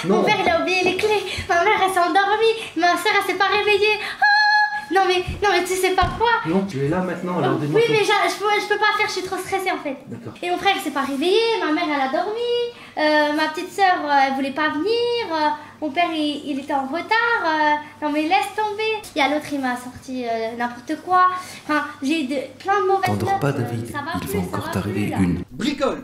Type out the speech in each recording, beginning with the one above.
Mon père il a oublié les clés. Ma mère elle s'est endormie. Ma soeur elle s'est pas réveillée. Non mais tu sais pas quoi. Non, tu es là maintenant, alors Oui mais je peux pas faire, je suis trop stressée en fait. D'accord. Et mon frère il s'est pas réveillé, ma mère elle a dormi, ma petite soeur elle voulait pas venir, mon père il était en retard, non mais laisse tomber. Il y a l'autre il m'a sorti n'importe quoi, enfin j'ai eu plein de mauvaises notes. T'endors pas David, ça va il plus, va ça encore va t'arriver plus, là. une bricole.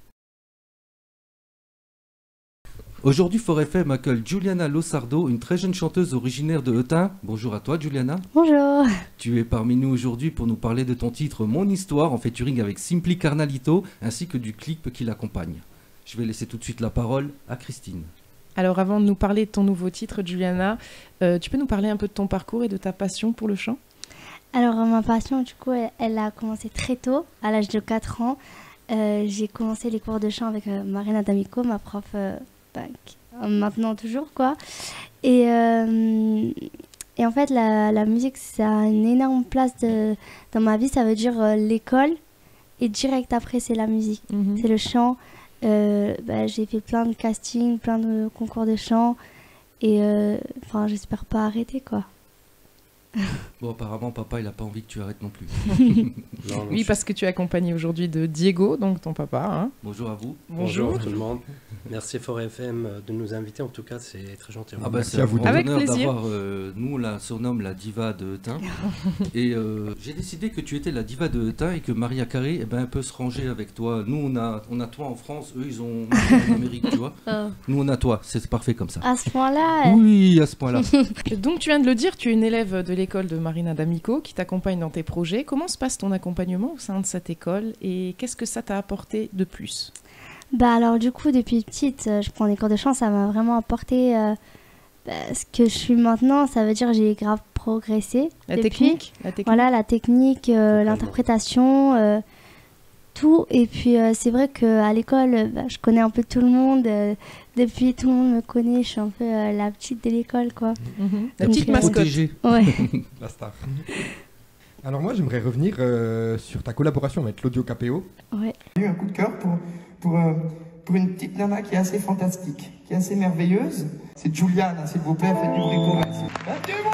Aujourd'hui, Fort FM accueille Giuliana Losardo, une très jeune chanteuse originaire de Eutin. Bonjour à toi, Giuliana. Bonjour. Tu es parmi nous aujourd'hui pour nous parler de ton titre Mon Histoire, en featuring avec Simply Carnalito, ainsi que du clip qui l'accompagne. Je vais laisser tout de suite la parole à Christine. Alors avant de nous parler de ton nouveau titre, Giuliana, tu peux nous parler un peu de ton parcours et de ta passion pour le chant ? Alors ma passion du coup elle a commencé très tôt, à l'âge de 4 ans. J'ai commencé les cours de chant avec Marina D'Amico, ma prof maintenant toujours quoi. Et en fait la musique ça a une énorme place dans ma vie, ça veut dire l'école et direct après c'est la musique, c'est le chant. J'ai fait plein de castings, plein de concours de chant et j'espère pas arrêter quoi. Bon, apparemment, papa, il n'a pas envie que tu arrêtes non plus. Non, Oui, parce que tu es accompagné aujourd'hui de Diego, donc ton papa. Hein. Bonjour à vous. Bonjour tout le monde. Merci Fort FM de nous inviter. En tout cas, c'est très gentil. Ah bah, c'est à vous. un Avec honneur plaisir. d'avoir, nous on la surnomme la diva de Eutin. Et j'ai décidé que tu étais la diva de Eutin et que Maria Carré, eh ben, elle peut se ranger avec toi. Nous on a toi en France, eux ils ont en Amérique, tu vois. Nous on a toi, c'est parfait comme ça. À ce point-là Oui, à ce point-là. Donc tu viens de le dire, tu es une élève de l'école de Marina D'Amico qui t'accompagne dans tes projets. Comment se passe ton accompagnement au sein de cette école et qu'est-ce que ça t'a apporté de plus ? alors du coup depuis petite je prends des cours de chant, ça m'a vraiment apporté ce que je suis maintenant, ça veut dire que j'ai grave progressé. La depuis. technique. Voilà la technique, l'interprétation, tout. Et puis c'est vrai qu'à l'école je connais un peu tout le monde, depuis tout le monde me connaît, je suis un peu la petite de l'école quoi. La petite mascotte. Protégée. Ouais. La star. Alors moi, j'aimerais revenir sur ta collaboration avec Claudio Capéo. Ouais. J'ai eu un coup de cœur pour une petite nana qui est assez fantastique, qui est assez merveilleuse. C'est Giuliana, s'il vous plaît, faites du bruit pour elle. Battez-moi!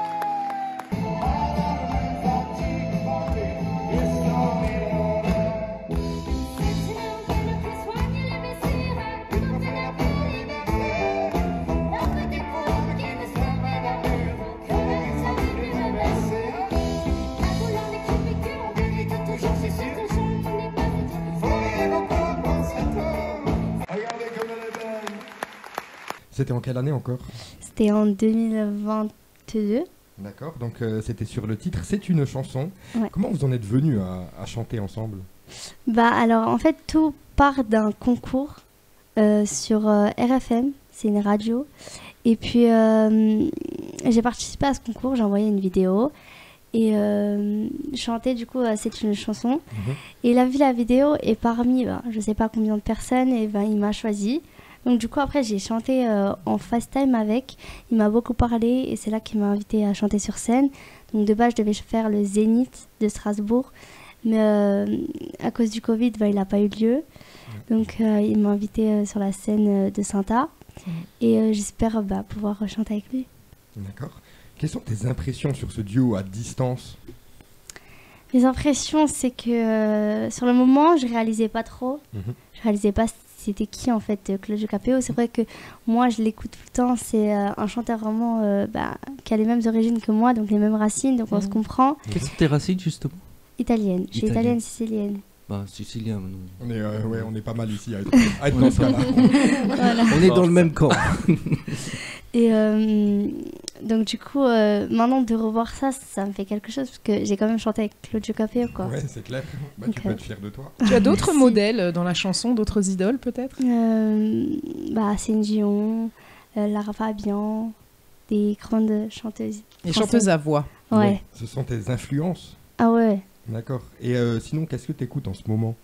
C'était en quelle année encore? C'était en 2022. D'accord, donc c'était sur le titre C'est une chanson. Ouais. Comment vous en êtes venus à chanter ensemble? Alors en fait tout part d'un concours sur RFM, c'est une radio. Et puis j'ai participé à ce concours, j'ai envoyé une vidéo et chanté du coup C'est une chanson. Et il a vu la vidéo et parmi je sais pas combien de personnes et il m'a choisi. Donc du coup après j'ai chanté en FaceTime avec, il m'a beaucoup parlé et c'est là qu'il m'a invité à chanter sur scène. Donc de base je devais faire le Zénith de Strasbourg, mais à cause du Covid il n'a pas eu lieu. Donc il m'a invité sur la scène de Saint-A et j'espère pouvoir chanter avec lui. D'accord. Quelles sont tes impressions sur ce duo à distance? Mes impressions c'est que sur le moment je réalisais pas trop, je réalisais pas c'était qui en fait Claudio Capéo. C'est vrai que moi je l'écoute tout le temps, c'est un chanteur vraiment qui a les mêmes origines que moi, donc les mêmes racines, donc on se comprend. Quelles sont tes racines justement? Italienne, je suis italienne sicilienne. Sicilien, nous. On est pas mal ici à être dans ce cas-là. Voilà. On est dans le même camp. Et donc du coup, maintenant de revoir ça, ça me fait quelque chose parce que j'ai quand même chanté avec Claudio Capéo quoi. Ouais, c'est clair. Tu peux être fier de toi. Tu as d'autres modèles dans la chanson, d'autres idoles peut-être? Céline Dion, Lara Fabian, des grandes chanteuses. Les chanteuses à voix. Ouais. Ce sont tes influences. Ah ouais. D'accord. Et sinon, qu'est-ce que tu écoutes en ce moment?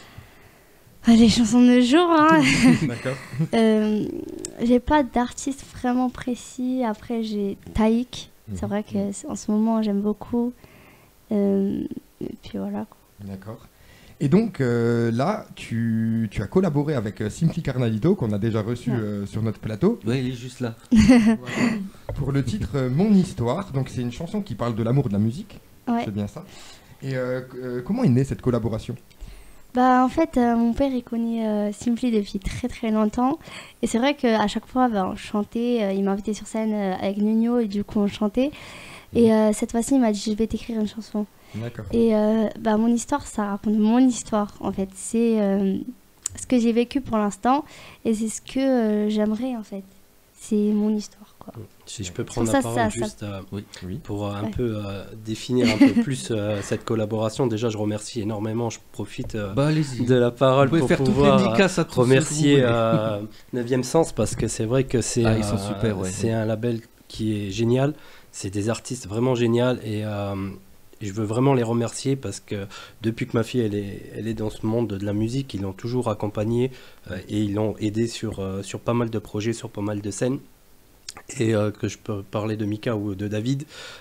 Les chansons de jour, hein. D'accord. J'ai pas d'artiste vraiment précis. Après, j'ai Taïk. C'est vrai qu'en ce moment, j'aime beaucoup. Et puis voilà. D'accord. Et donc là, tu as collaboré avec Simply Carnalito, qu'on a déjà reçu sur notre plateau. Ouais, il est juste là. Pour le titre Mon Histoire. Donc c'est une chanson qui parle de l'amour de la musique. Ouais. C'est bien ça. Et comment est née cette collaboration? Bah, en fait, mon père, il connaît Simply depuis très très longtemps. Et c'est vrai qu'à chaque fois, bah, on chantait. Il m'invitait sur scène avec Nuno et du coup, on chantait. Et cette fois-ci, il m'a dit, je vais t'écrire une chanson. D'accord. Et bah, mon histoire, ça raconte mon histoire, en fait. C'est ce que j'ai vécu pour l'instant. Et c'est ce que j'aimerais, en fait. C'est mon histoire, quoi. Si je peux prendre ça, la parole juste pour un peu définir un peu plus cette collaboration. Déjà, je remercie énormément. Je profite de la parole pour pouvoir remercier 9e Sens parce que c'est vrai que c'est un label qui est génial. C'est des artistes vraiment géniaux et je veux vraiment les remercier parce que depuis que ma fille elle est dans ce monde de la musique, ils l'ont toujours accompagnée et ils l'ont aidée sur pas mal de projets, sur pas mal de scènes. Et que je peux parler de Mika ou de David.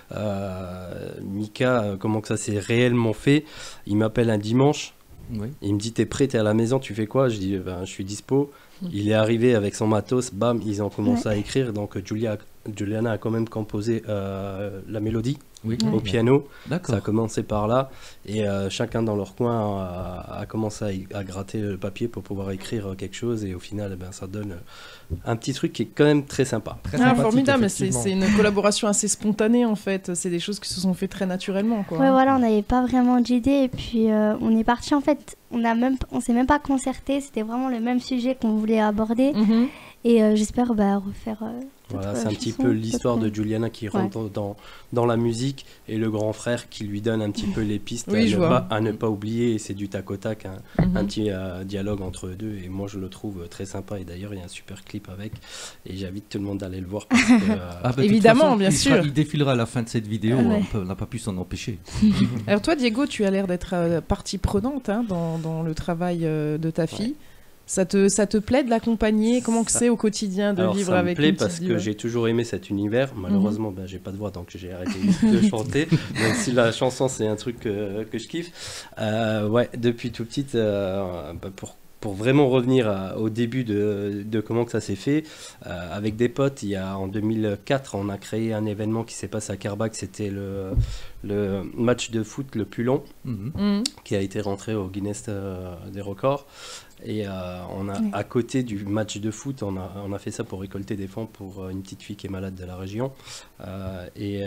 Mika, comment que ça s'est réellement fait? Il m'appelle un dimanche. Oui. Il me dit t'es prêt, t'es à la maison, tu fais quoi? Je dis je suis dispo. Il est arrivé avec son matos, bam, ils ont commencé à écrire. Donc Juliana a quand même composé la mélodie au piano. Ça a commencé par là. Et chacun dans leur coin a commencé à gratter le papier pour pouvoir écrire quelque chose. Et au final, ça donne un petit truc qui est quand même très sympa. Formidable, c'est une collaboration assez spontanée en fait. C'est des choses qui se sont faites très naturellement, quoi. Ouais, voilà, on n'avait pas vraiment d'idée. Et puis on est parti en fait. On s'est même pas concerté. C'était vraiment le même sujet qu'on voulait aborder. Et j'espère refaire. Voilà, c'est un petit peu l'histoire de Juliana qui rentre dans la musique et le grand frère qui lui donne un petit peu les pistes à ne pas oublier. Et c'est du tac au tac, un petit dialogue entre eux deux. Et moi, je le trouve très sympa. Et d'ailleurs, il y a un super clip avec. Et j'invite tout le monde à aller le voir. Parce que, évidemment, bien sûr. Il défilera à la fin de cette vidéo. On n'a pas pu s'en empêcher. Alors toi, Diego, tu as l'air d'être partie prenante dans le travail de ta fille. Ça te plaît de l'accompagner? Comment que c'est au quotidien de vivre avec une petite parce que j'ai toujours aimé cet univers. Malheureusement, j'ai pas de voix, donc j'ai arrêté de chanter. Même si la chanson, c'est un truc que je kiffe. Depuis tout petit, pour vraiment revenir au début de comment que ça s'est fait, avec des potes, en 2004, on a créé un événement qui s'est passé à Kerbach. C'était le match de foot le plus long, qui a été rentré au Guinness des records. Et à côté du match de foot, on a fait ça pour récolter des fonds pour une petite fille qui est malade de la région et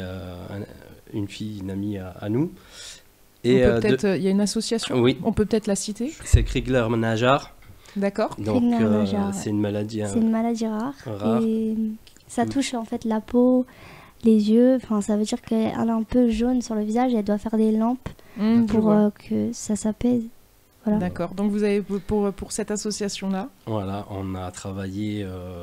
une amie à nous. Et il y a une association, on peut peut-être la citer. C'est Crigler-Najar. D'accord. Donc c'est une maladie. C'est une maladie rare. Et ça touche en fait la peau, les yeux. Enfin, ça veut dire qu'elle est un peu jaune sur le visage. Et elle doit faire des lampes pour que ça s'apaise. Voilà. D'accord. Donc vous avez pour cette association-là. Voilà, on a travaillé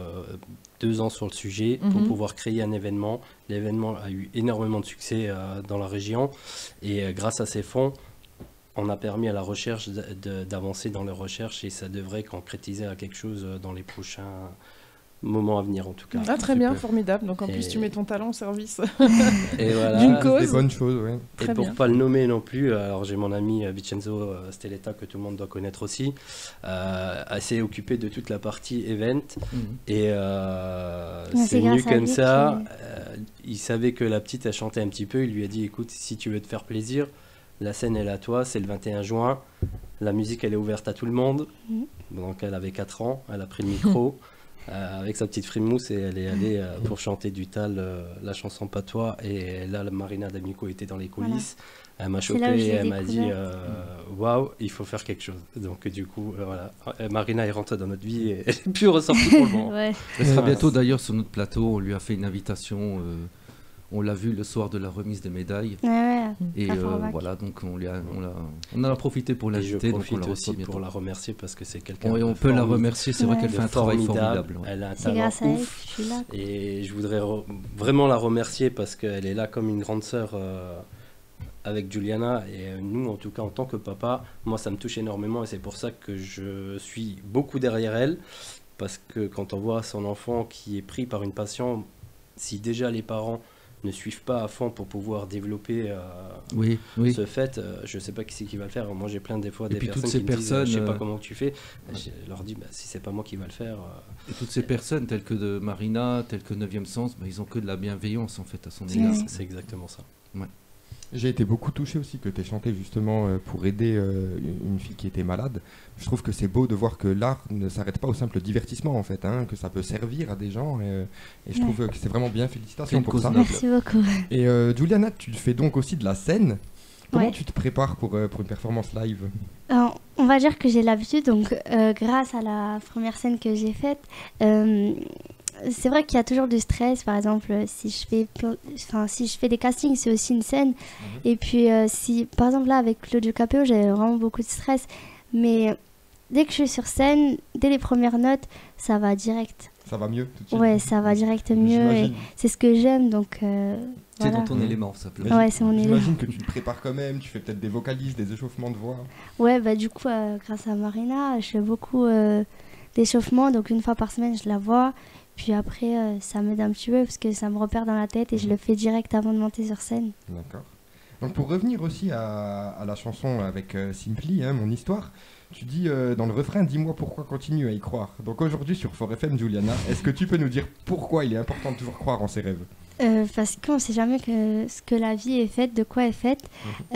2 ans sur le sujet pour pouvoir créer un événement. L'événement a eu énormément de succès dans la région et grâce à ces fonds, on a permis à la recherche d'avancer dans les recherches et ça devrait concrétiser à quelque chose dans les prochains moment à venir en tout cas. Très bien, formidable. Donc en plus tu mets ton talent au service et voilà, d'une cause. Des bonnes choses, Et pour pas le nommer non plus, alors j'ai mon ami Vincenzo Stelletta que tout le monde doit connaître aussi, assez occupé de toute la partie event et c'est venu comme ça. Il savait que la petite a chanté un petit peu, il lui a dit écoute, si tu veux te faire plaisir, la scène elle est à toi, c'est le 21 juin, la musique elle est ouverte à tout le monde. Donc elle avait 4 ans, elle a pris le micro avec sa petite frimousse et elle est allée pour chanter du Tal la chanson Patois. Et là, Marina D'Amico était dans les coulisses. Voilà. Elle m'a chopé et elle m'a dit waouh, il faut faire quelque chose. Donc, du coup, voilà. Marina est rentrée dans notre vie et elle n'est plus ressortie pour le moment. Elle sera bientôt d'ailleurs sur notre plateau. On lui a fait une invitation. On l'a vu le soir de la remise des médailles. Et voilà, donc on en a profité pour l'inviter. Je profite aussi pour la remercier parce que c'est quelqu'un. On peut la remercier, c'est vrai qu'elle fait un travail formidable. Elle a un talent ouf. Et je voudrais vraiment la remercier parce qu'elle est là comme une grande sœur avec Juliana. Et nous, en tout cas, en tant que papa, moi, ça me touche énormément et c'est pour ça que je suis beaucoup derrière elle. Parce que quand on voit son enfant qui est pris par une passion, si déjà les parents ne suivent pas à fond pour pouvoir développer ce fait, je sais pas qui c'est qui va le faire. Moi j'ai plein des fois des personnes qui me disent je sais pas comment tu fais, je leur dis si c'est pas moi qui va le faire. Et toutes ces personnes telles que de Marina, telles que 9e Sens, ils ont que de la bienveillance en fait à son égard. C'est exactement ça. Ouais. J'ai été beaucoup touché aussi que tu aies chanté justement pour aider une fille qui était malade. Je trouve que c'est beau de voir que l'art ne s'arrête pas au simple divertissement en fait, que ça peut servir à des gens et je trouve que c'est vraiment bien, félicitations pour ça. Merci beaucoup. Et Juliana, tu fais donc aussi de la scène. Comment tu te prépares pour une performance live? Alors, on va dire que j'ai l'habitude, donc grâce à la première scène que j'ai faite, c'est vrai qu'il y a toujours du stress. Par exemple, si je fais des castings, c'est aussi une scène. Et puis, par exemple, là, avec Claudio Capéo, j'avais vraiment beaucoup de stress. Mais dès que je suis sur scène, dès les premières notes, ça va direct. Ça va mieux tout de suite. Ouais, ça va direct mieux. Et c'est ce que j'aime, donc... C'est dans ton élément, ça plaît. Ouais, c'est mon élément. J'imagine que tu te prépares quand même, tu fais peut-être des vocalises, des échauffements de voix. Ouais, du coup, grâce à Marina, je fais beaucoup d'échauffements. Donc, une fois par semaine, je la vois. Puis après, ça m'aide un petit peu parce que ça me repère dans la tête et je le fais direct avant de monter sur scène. D'accord. Donc, pour revenir aussi à la chanson avec Simply, Mon Histoire, tu dis dans le refrain « Dis-moi pourquoi continue à y croire ». Donc, aujourd'hui, sur Fort FM, Juliana, est-ce que tu peux nous dire pourquoi il est important de toujours croire en ses rêves ? Parce qu'on ne sait jamais ce que la vie est faite, de quoi elle est faite.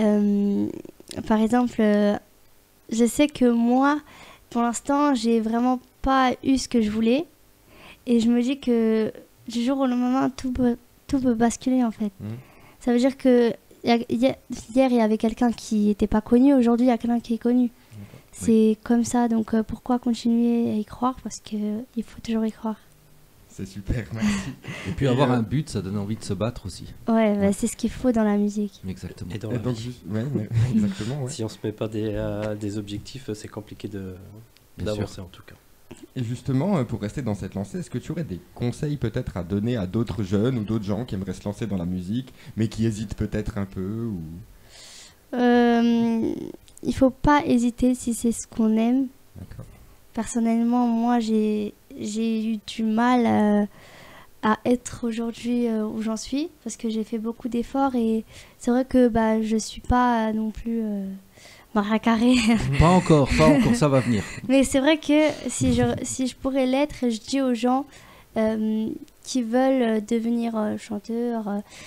Par exemple, je sais que moi, pour l'instant, j'ai vraiment pas eu ce que je voulais. Et je me dis que du jour au lendemain, tout peut basculer en fait. Ça veut dire que hier, il y avait quelqu'un qui n'était pas connu, aujourd'hui, il y a quelqu'un qui est connu. C'est comme ça, donc pourquoi continuer à y croire? Parce qu'il faut toujours y croire. C'est super, merci. Et puis avoir un but, ça donne envie de se battre aussi. Ouais, c'est ce qu'il faut dans la musique. Exactement. Et dans la vie. Exactement, Si on se met pas des objectifs, c'est compliqué d'avancer en tout cas. Et justement, pour rester dans cette lancée, est-ce que tu aurais des conseils peut-être à donner à d'autres jeunes ou d'autres gens qui aimeraient se lancer dans la musique, mais qui hésitent peut-être un peu Il faut pas hésiter si c'est ce qu'on aime. D'accord. Personnellement, moi, j'ai eu du mal à être aujourd'hui où j'en suis parce que j'ai fait beaucoup d'efforts et c'est vrai que je suis pas non plus Maria Carré. Pas encore, ça va venir. Mais c'est vrai que si je pourrais l'être, je dis aux gens qui veulent devenir chanteurs,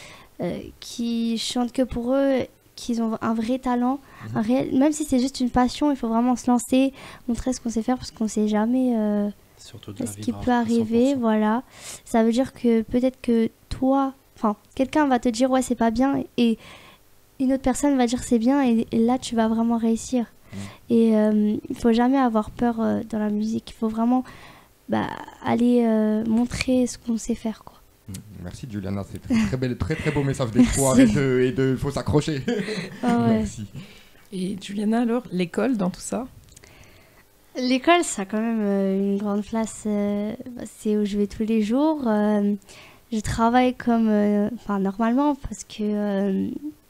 qui chantent que pour eux, qu'ils ont un vrai talent, même si c'est juste une passion, il faut vraiment se lancer, montrer ce qu'on sait faire parce qu'on sait jamais ce qui peut arriver. Voilà. Ça veut dire que peut-être que quelqu'un va te dire ouais c'est pas bien et une autre personne va dire c'est bien et là tu vas vraiment réussir. Et il faut jamais avoir peur dans la musique, il faut vraiment aller montrer ce qu'on sait faire quoi. Merci Juliana, c'est très beau message d'espoir et de faut s'accrocher. Merci. Et Juliana alors, l'école dans tout ça? L'école ça a quand même une grande place, c'est où je vais tous les jours. Je travaille comme normalement parce que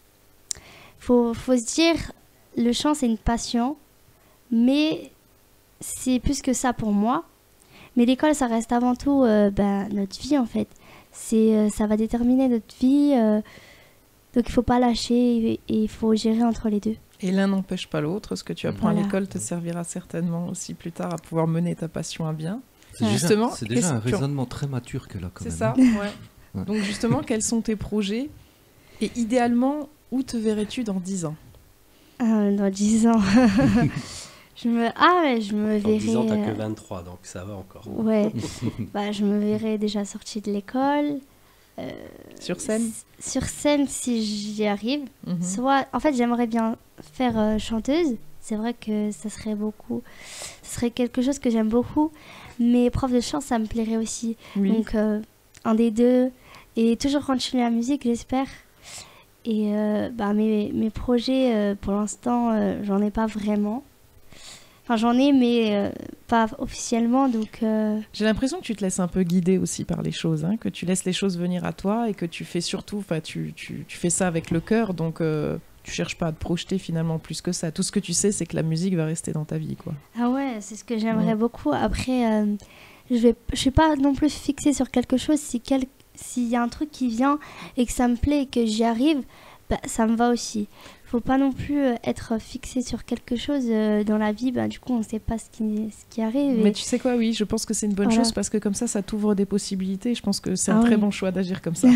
faut se dire le chant c'est une passion mais c'est plus que ça pour moi. Mais l'école ça reste avant tout notre vie en fait. Ça va déterminer notre vie, donc il faut pas lâcher et il faut gérer entre les deux. Et l'un n'empêche pas l'autre. Ce que tu apprends à l'école te servira certainement aussi plus tard à pouvoir mener ta passion à bien. C'est déjà un raisonnement très mature qu'elle a quand même. C'est ça, ouais. Donc justement, quels sont tes projets? Et idéalement, où te verrais-tu dans 10 ans? Dans 10 ans je me verrais... Dans 10 ans, t'as que 23, donc ça va encore. Ouais, je me verrais déjà sortie de l'école. Sur scène? Sur scène, si j'y arrive. Soit, en fait, j'aimerais bien faire chanteuse. C'est vrai que ça serait quelque chose que j'aime beaucoup. Mais prof de chant, ça me plairait aussi. Oui. Donc, un des deux. Et toujours continuer la musique, j'espère. Et mes projets, pour l'instant, j'en ai pas vraiment. Enfin, j'en ai, mais pas officiellement, donc... J'ai l'impression que tu te laisses un peu guider aussi par les choses, que tu laisses les choses venir à toi et que tu fais surtout... tu fais ça avec le cœur, donc tu cherches pas à te projeter finalement plus que ça. Tout ce que tu sais, c'est que la musique va rester dans ta vie, quoi. Ah ouais, c'est ce que j'aimerais beaucoup. Après, je suis pas non plus fixée sur quelque chose. Si s'il y a un truc qui vient et que ça me plaît et que j'y arrive, bah, ça me va aussi. Faut pas non plus être fixé sur quelque chose dans la vie, du coup on sait pas ce qui arrive. Mais tu sais quoi, oui, je pense que c'est une bonne chose parce que comme ça t'ouvre des possibilités. Je pense que c'est un très bon choix d'agir comme ça.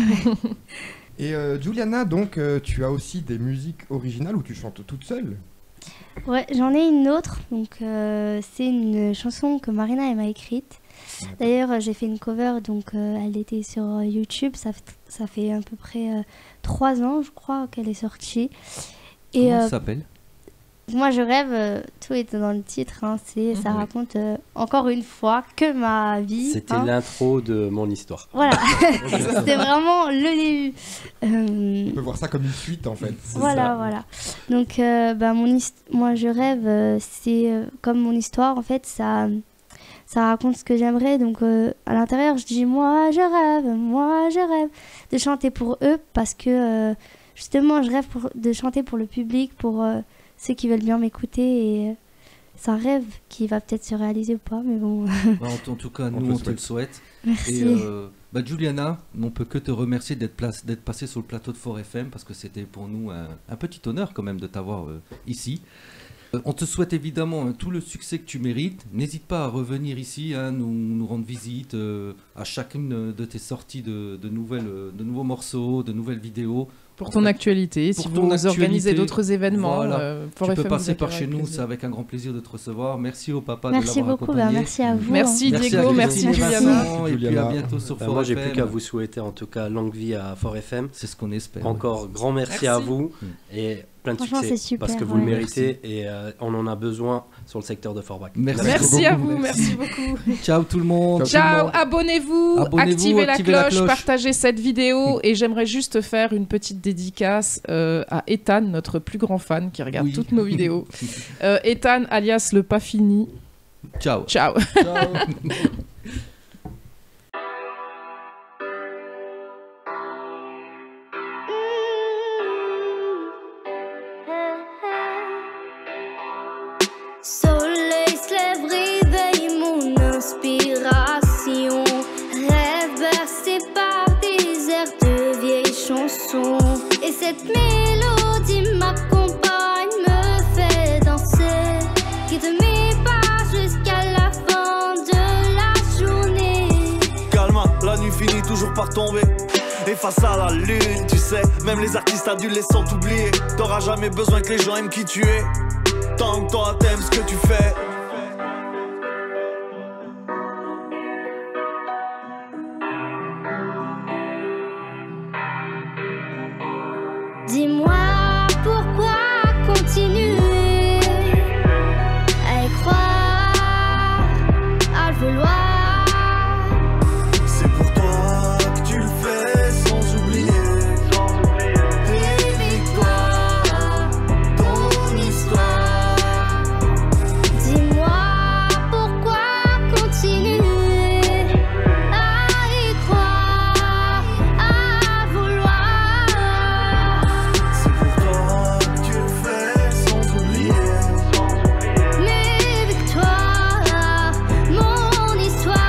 Et Juliana, donc tu as aussi des musiques originales où tu chantes toute seule? Ouais, j'en ai une autre, donc c'est une chanson que Marina elle m'a écrite. D'ailleurs j'ai fait une cover, donc elle était sur YouTube, ça fait à peu près 3 ans je crois qu'elle est sortie. Comment ça s'appelle? Moi je rêve, tout est dans le titre, hein, ça raconte encore une fois que ma vie. C'était l'intro de mon histoire. Voilà, c'était vraiment le début. On peut voir ça comme une suite en fait. Voilà. Donc moi je rêve, c'est comme mon histoire en fait, ça raconte ce que j'aimerais. Donc à l'intérieur je dis moi je rêve de chanter pour eux parce que justement je rêve de chanter pour le public, pour ceux qui veulent bien m'écouter et c'est un rêve qui va peut-être se réaliser ou pas, mais bon. En tout cas, nous on te le souhaite. Merci. Et Juliana, on peut que te remercier d'être passée sur le plateau de Fort FM parce que c'était pour nous un petit honneur quand même de t'avoir ici. On te souhaite évidemment tout le succès que tu mérites. N'hésite pas à revenir ici, nous rendre visite à chacune de tes sorties de nouveaux morceaux, de nouvelles vidéos. Pour ton actualité, si vous organisez d'autres événements, voilà. Tu peux passer par chez nous, c'est avec un grand plaisir de te recevoir. Merci au papa de l'avoir accompagné. Merci à vous. Merci Diego, merci Juliana. Et puis à bientôt sur Fort FM. Moi, j'ai plus qu'à vous souhaiter en tout cas longue vie à Fort FM. C'est ce qu'on espère. Encore grand merci à vous et plein de succès super, parce que vous le méritez et on en a besoin sur le secteur de Forbach. Merci à vous, merci beaucoup. Ciao tout le monde. Ciao, abonnez-vous, activez la cloche, partagez cette vidéo et j'aimerais juste faire une petite dédicace à Ethan, notre plus grand fan qui regarde toutes nos vidéos. Ethan alias le pas fini. Ciao. Ciao. Soleil se lève, réveille mon inspiration. Rêve bercé par des airs de vieilles chansons. Et cette mélodie m'accompagne, me fait danser. Guide mes pas jusqu'à la fin de la journée. Calme, la nuit finit toujours par tomber. Et face à la lune, tu sais, même les artistes adolescents t'oublier. T'auras jamais besoin que les gens aiment qui tu es. Tant que toi t'aimes ce que tu fais. Dis-moi pourquoi continuer à y croire, à le vouloir. C'est pour toi que tu le fais sans oublier tes victoires, ton histoire. Dis-moi pourquoi continuer à y croire, à vouloir. C'est pour toi que tu le fais sans oublier Mes victoires, mon histoire.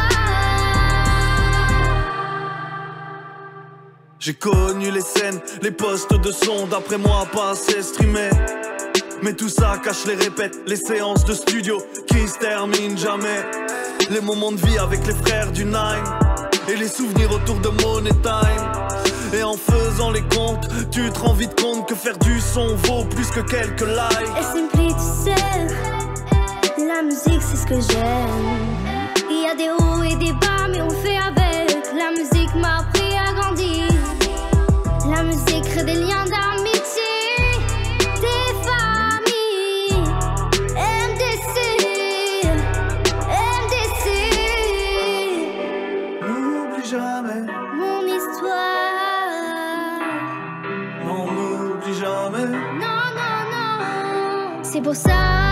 J'ai connu les scènes, les postes de son, d'après moi pas assez streamés. Mais tout ça cache les répètes, les séances de studio qui se terminent jamais. Les moments de vie avec les frères du Nine et les souvenirs autour de Money Time. Et en faisant les comptes, tu te rends vite compte que faire du son vaut plus que quelques likes. Et simply, tu sais, la musique c'est ce que j'aime. Il y a des hauts et des bas, mais on fait avec. La musique m'a appris à grandir. La musique crée des liens d'amitié, des familles. MDC, MDC. N'oublie jamais, Mon histoire. non n'oublie jamais. Non, non, non. C'est pour ça